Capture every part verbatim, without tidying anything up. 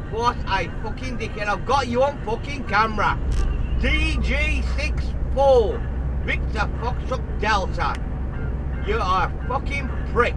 What a fucking dickhead. I've got you on fucking camera. D G six four Victor Foxtrot Delta. You are a fucking prick.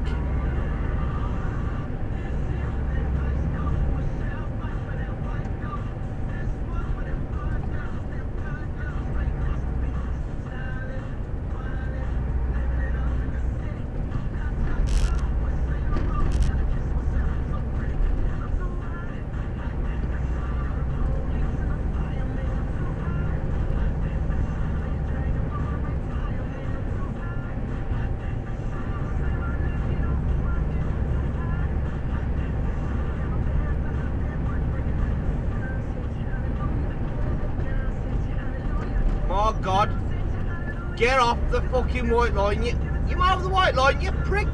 Oh God, get off the fucking white line, you, you're over the white line, you prick.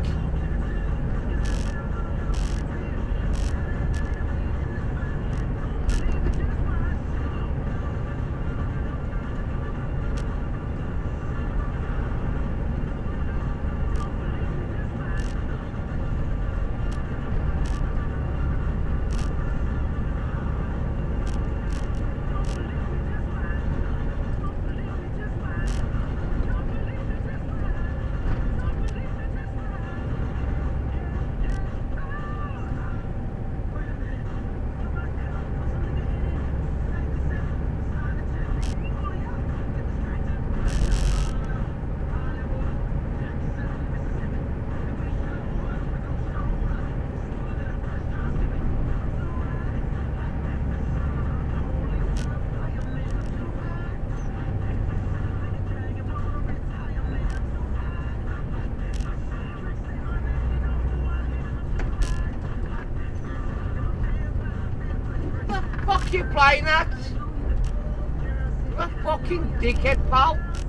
What the fuck you playing at? You a fucking dickhead, pal.